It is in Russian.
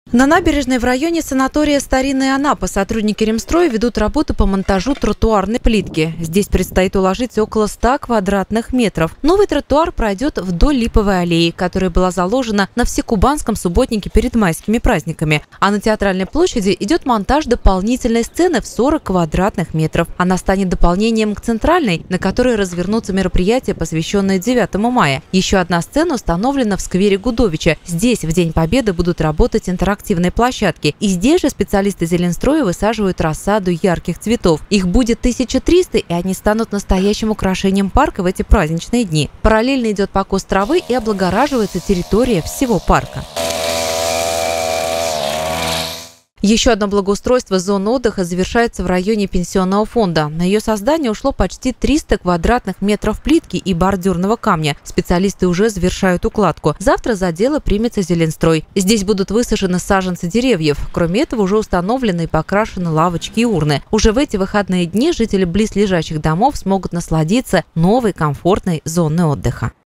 На набережной в районе санатория «Старинная Анапа» сотрудники Ремстроя ведут работу по монтажу тротуарной плитки. Здесь предстоит уложить около 100 квадратных метров. Новый тротуар пройдет вдоль Липовой аллеи, которая была заложена на всекубанском субботнике перед майскими праздниками. А на Театральной площади идет монтаж дополнительной сцены в 40 квадратных метров. Она станет дополнением к центральной, на которой развернутся мероприятия, посвященные 9 мая. Еще одна сцена установлена в сквере Гудовича. Здесь в День Победы будут работать интерактивные площадки. И здесь же специалисты Зеленстроя высаживают рассаду ярких цветов. Их будет 1300, и они станут настоящим украшением парка в эти праздничные дни. Параллельно идет покос травы и облагораживается территория всего парка. Еще одно благоустройство зоны отдыха завершается в районе пенсионного фонда. На ее создание ушло почти 300 квадратных метров плитки и бордюрного камня. Специалисты уже завершают укладку. Завтра за дело примется Зеленстрой. Здесь будут высажены саженцы деревьев. Кроме этого, уже установлены и покрашены лавочки и урны. Уже в эти выходные дни жители близлежащих домов смогут насладиться новой комфортной зоной отдыха.